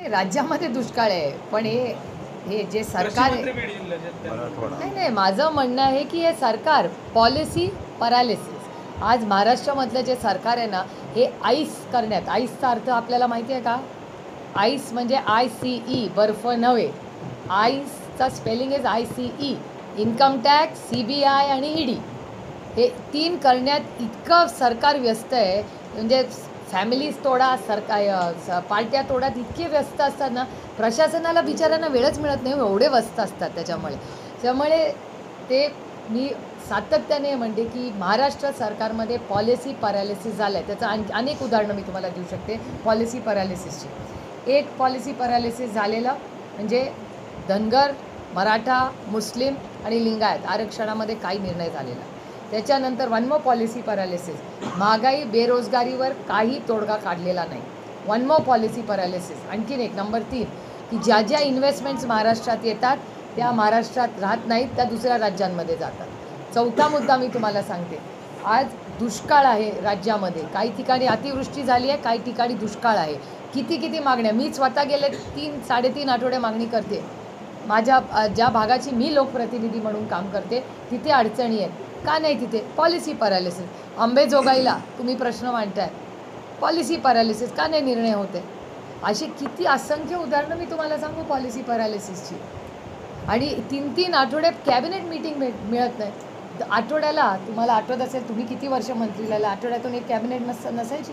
राज्यामध्ये दुष्काळ आहे, पण हे हे जे सरकार आहे, नाही नाही, माझं म्हणणं आहे की हे सरकार पॉलिसी पॅरालिसिस. आज महाराष्ट्रामधलं जे सरकार आहे ना, हे आईस करण्यात, आईसचा अर्थ आपल्याला माहिती आहे का? आईस म्हणजे ICE, बर्फ नव्हे. आईसचा spelling is ICE. Income tax, CBI आणि ED हे 3 करण्यात इतकं सरकार व्यस्त आहे. म्हणजे फॅमिलीज तोडा, पार्ट्या तोडात इतके व्यस्त असतात ना, प्रशासनाला बिचाऱ्यांना वेळच मिळत नाही, एवढे व्यस्त असतात. त्यामुळे ते मी सातत्याने म्हणते की महाराष्ट्र सरकारमध्ये पॉलिसी पॅरालिसिस झालं आहे. त्याचं अनेक उदाहरणं मी तुम्हाला देऊ शकते पॉलिसी पॅरालिसिसची. एक पॉलिसी पॅरालिसिस झालेलं म्हणजे धनगर, मराठा, मुस्लिम आणि लिंगायत आरक्षणामध्ये काही निर्णय झालेला. त्याच्यानंतर वन मोर पॉलिसी पॅरालिसिस, महागाई बेरोजगारीवर काही तोडगा काढलेला नाही. One more policy paralysis. आणखीन एक नंबर 3 की ज्या ज्या इन्व्हेस्टमेंट्स महाराष्ट्रात येतात त्या महाराष्ट्रात राहत नाहीत, त्या दुसऱ्या राज्यांमध्ये जातात. चौथा मुद्दा मी तुम्हाला सांगते, आज दुष्काळ आहे राज्यामध्ये. काही ठिकाणी अतिवृष्टी झाली आहे, काही ठिकाणी दुष्काळ आहे. किती मागण्या, मी स्वतः गेले 3-3.5 आठवडे मागणी करते. माझ्या ज्या भागाची मी लोकप्रतिनिधी म्हणून काम करते तिथे अडचणी आहेत. का नाही तिथे? Policy paralysis. अंबेजोगाईला तुम्ही प्रश्न मांडताय, पॉलिसी पॅरालिसिस. का नाही निर्णय होते? अशी किती असंख्य उदाहरणं मी तुम्हाला सांगू पॉलिसी पॅरालिसिसची. आणि 3-3 आठवडे कॅबिनेट मीटिंग मिळत नाही. आठवड्याला, तुम्हाला आठवत असेल, तुम्ही किती वर्ष मंत्री झाला, आठवड्यातून एक कॅबिनेट नसायची?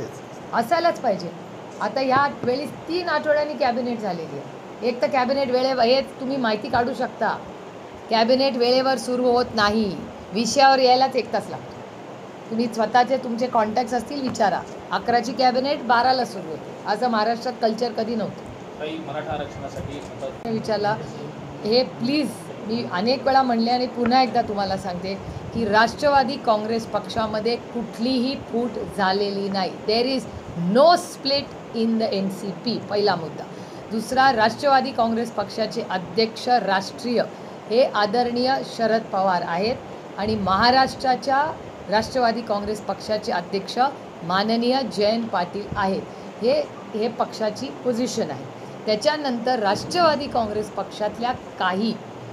असायलाच पाहिजे. आता ह्या वेळी 3 आठवड्यांनी कॅबिनेट झालेली आहे. एक तर कॅबिनेट हे तुम्ही माहिती काढू शकता, कॅबिनेट वेळेवर सुरू होत नाही. विषयावर यायलाच 1 तास लागतो. तुम्ही स्वतःचे तुमचे कॉन्टॅक्ट्स असतील विचारा. 11ची कॅबिनेट 12ला सुरू होते. असं महाराष्ट्रात कल्चर कधी नव्हतं. मराठा आरक्षणासाठी विचारला हे प्लीज, मी अनेक वेळा म्हणले आणि पुन्हा एकदा तुम्हाला सांगते की राष्ट्रवादी काँग्रेस पक्षामध्ये कुठलीही फूट झालेली नाही. There is no split in the NCP. पहिला मुद्दा. दुसरा, राष्ट्रवादी काँग्रेस पक्षाचे अध्यक्ष राष्ट्रीय हे आदरणीय शरद पवार आहेत आणि महाराष्ट्राच्या राष्ट्रवादी काँग्रेस पक्षाचे अध्यक्ष माननीय जयंत पाटील आहेत. हे पक्षाची पोझिशन आहे. त्याच्यानंतर राष्ट्रवादी काँग्रेस पक्षातल्या काही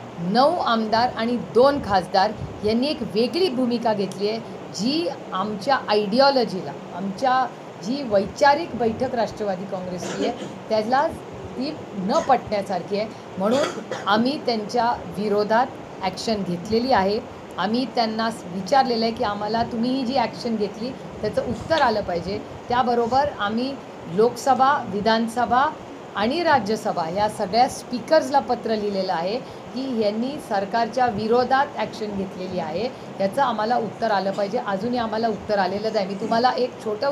9 आमदार आणि 2 खासदार यांनी एक वेगळी भूमिका घेतली आहे, जी आमच्या आयडिओलॉजीला, आमच्या जी वैचारिक बैठक राष्ट्रवादी काँग्रेसची आहे त्याला ती न पटण्यासारखी आहे. म्हणून आम्ही त्यांच्या विरोधात ॲक्शन घेतलेली आहे. आम्ही त्यांना विचारलेलं आहे की आम्हाला तुम्ही ही जी ॲक्शन घेतली त्याचं उत्तर आलं पाहिजे. त्याबरोबर आम्ही लोकसभा, विधानसभा आणि राज्यसभा या सगळ्या स्पीकर्सला पत्र लिहिलेलं आहे की यांनी सरकारच्या विरोधात ॲक्शन घेतलेली आहे, याचं आम्हाला उत्तर आलं पाहिजे. अजूनही आम्हाला उत्तर आलेलं नाही. मी तुम्हाला एक छोटं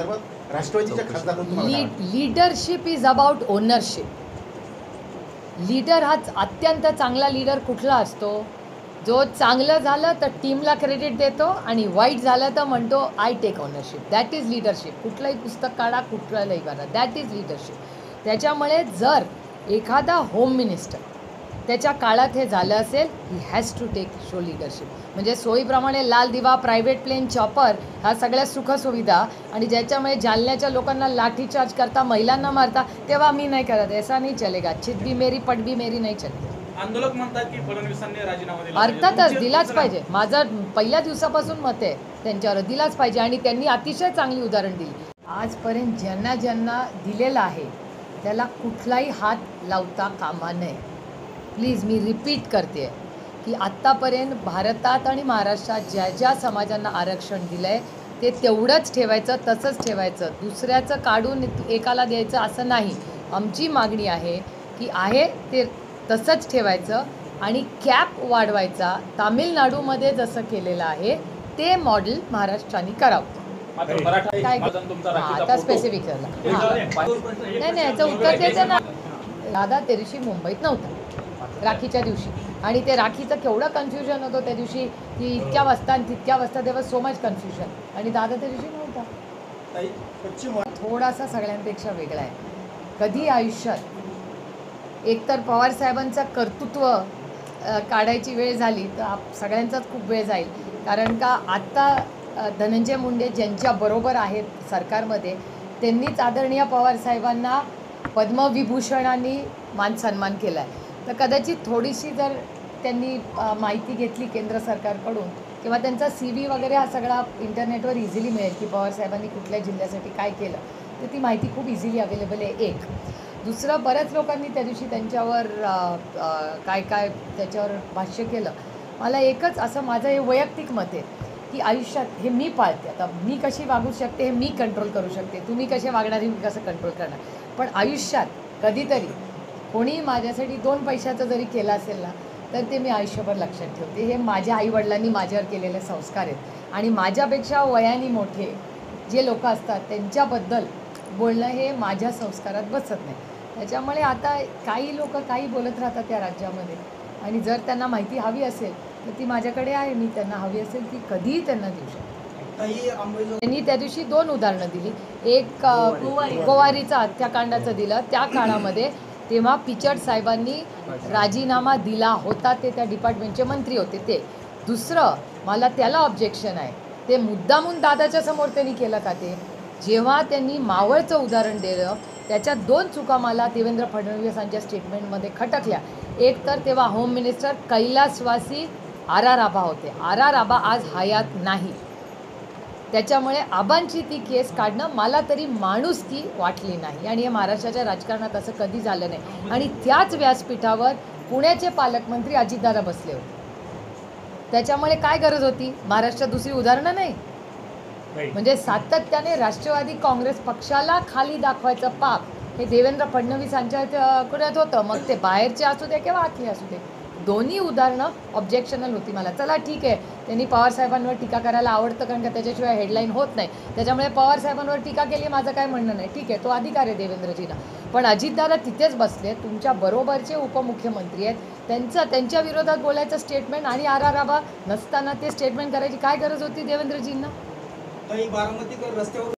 leadership is about ownership. Leader हा अत्यंत चांगला लीडर कुठला असतो? जो चांगलं झालं तर टीमला क्रेडिट देतो आणि वाईट झालं तर म्हणतो I take ownership. That is leadership. कुठलंही पुस्तक काढा, कुठलंही करा, दॅट इज लीडरशिप. त्याच्यामुळे जर एखादा होम मिनिस्टर त्याच्या काळात हे झालं असेल, he has to take show leadership. म्हणजे सोयीप्रमाणे लाल दिवा, प्रायव्हेट प्लेन, चॉपर, ह्या सगळ्या सुखसुविधा आणि ज्याच्यामुळे जालन्याच्या लोकांना लाठीचार्ज करता, महिलांना मारता, तेव्हा मी नाही करत. ऐसा नाही चलेगा. चित मेरी पट भी मेरी नाही चलेगी. आंदोलक म्हणतात की फडणवीसांनी राजीनामा दिला. अर्थातच दिलाच पाहिजे. माझं पहिल्या दिवसापासून मत आहे त्यांच्यावर, दिलाच पाहिजे. आणि त्यांनी अतिशय चांगली उदाहरण दिली. आजपर्यंत ज्यांना ज्यांना दिलेला आहे त्याला कुठलाही हात लावता कामा नये. प्लीज, मी रिपीट करते की आत्तापर्यंत भारतात आणि महाराष्ट्रात ज्या ज्या समाजांना आरक्षण दिलं आहे ते तेवढंच ठेवायचं, तसंच ठेवायचं. दुसऱ्याचं काढून एकाला द्यायचं असं नाही. आमची मागणी आहे की आहे ते तसंच ठेवायचं आणि कॅप वाढवायचा. तामिळनाडूमध्ये जसं केलेलं आहे ते मॉडेल महाराष्ट्राने करावं. काय आता स्पेसिफिक झालं? नाही, याचं उत्तर द्यायचं ना. दादा त्या दिवशी मुंबईत नव्हता राखीच्या दिवशी, आणि ते राखीचं केवढं कन्फ्युजन होतं त्या दिवशी की इतक्या वाजता आणि तितक्या वाजता. तेव्हा सो मच कन्फ्युजन. आणि दादा त्या दिवशी नव्हता. थोडासा सगळ्यांपेक्षा वेगळा आहे. कधी आयुष्यात एकतर पवारसाहेबांचं कर्तृत्व काढायची वेळ झाली तर सगळ्यांचाच खूप वेळ जाईल. कारण का आत्ता धनंजय मुंडे ज्यांच्या बरोबर आहेत सरकारमध्ये, त्यांनीच आदरणीय पवारसाहेबांना पद्मविभूषणांनी मान सन्मान केला आहे, तर कदाचित थोडीशी जर त्यांनी माहिती घेतली केंद्र सरकारकडून किंवा त्यांचा CV वगैरे हा सगळा इंटरनेटवर इझिली मिळेल की पवारसाहेबांनी कुठल्या जिल्ह्यासाठी काय केलं, तर ती माहिती खूप इझिली अवेलेबल आहे. एक दुसरं, बऱ्याच लोकांनी त्या दिवशी त्यांच्यावर काय काय त्याच्यावर भाष्य केलं. मला एकच असं माझं हे वैयक्तिक मत आहे की आयुष्यात हे मी पाळते. आता मी कशी वागू शकते हे मी कंट्रोल करू शकते, तुम्ही कसे वागणार हे मी कसं कंट्रोल करणार. पण आयुष्यात कधीतरी कोणी माझ्यासाठी 2 पैशाचं जरी केलं असेल ना, तर ते मी आयुष्यभर लक्षात ठेवते. हे माझ्या आईवडिलांनी माझ्यावर केलेले संस्कार आहेत आणि माझ्यापेक्षा वयाने मोठे जे लोक असतात त्यांच्याबद्दल बोलणं हे माझ्या संस्कारात बसत नाही. त्याच्यामुळे आता काही लोक काही बोलत राहतात त्या राज्यामध्ये, आणि जर त्यांना माहिती हवी असेल तर ती माझ्याकडे आहे. मी त्यांना हवी असेल ती कधीही त्यांना देऊ शकते. त्यांनी त्या दिवशी 2 उदाहरणं दिली. एक गोवारीचं हत्याकांडाचं दिलं. त्या काळामध्ये तेव्हा पिचड साहेबांनी राजीनामा दिला होता, ते त्या डिपार्टमेंटचे मंत्री होते ते. दुसरं, मला त्याला ऑब्जेक्शन आहे, ते मुद्दामून दादाच्या समोर त्यांनी केलं का? ते जेव्हा त्यांनी मावळचं उदाहरण दिलं त्याच्यात 2 चुका मला देवेंद्र फडणवीसांच्या स्टेटमेंटमध्ये खटकल्या. एक तर तेव्हा होम मिनिस्टर कैलासवासी R.R. आबा होते. R.R. आबा आज हयात नाही. त्याच्यामुळे आबांची ती केस काढणं मला तरी माणुसकी वाटली नाही, आणि हे महाराष्ट्राच्या राजकारणात असं कधी झालं नाही. आणि त्याच व्यासपीठावर पुण्याचे पालकमंत्री अजितदादा बसले होते. त्याच्यामुळे काय गरज होती? महाराष्ट्रात दुसरी उदाहरणं नाही. म्हणजे सातत्याने राष्ट्रवादी काँग्रेस पक्षाला खाली दाखवायचं पाप हे देवेंद्र फडणवीसांच्याकडे होतं. मग ते बाहेरचे असू दे किंवा आतले असू दे, दोन्ही उदाहरणं ऑब्जेक्शनल होती मला. चला ठीक आहे, त्यांनी पवारसाहेबांवर टीका करायला आवडतं कारण का त्याच्याशिवाय हेडलाईन होत नाही. त्याच्यामुळे पवारसाहेबांवर टीका केली माझं काय म्हणणं नाही, ठीक आहे, तो अधिकार आहे देवेंद्रजींना. पण अजितदादा तिथेच बसले, तुमच्या बरोबरचे उपमुख्यमंत्री आहेत, त्यांच्या विरोधात बोलायचं स्टेटमेंट, आणि R.R. आबा नसताना ते स्टेटमेंट करायची काय गरज होती देवेंद्रजींना? बारामतीकर रस्त्यावर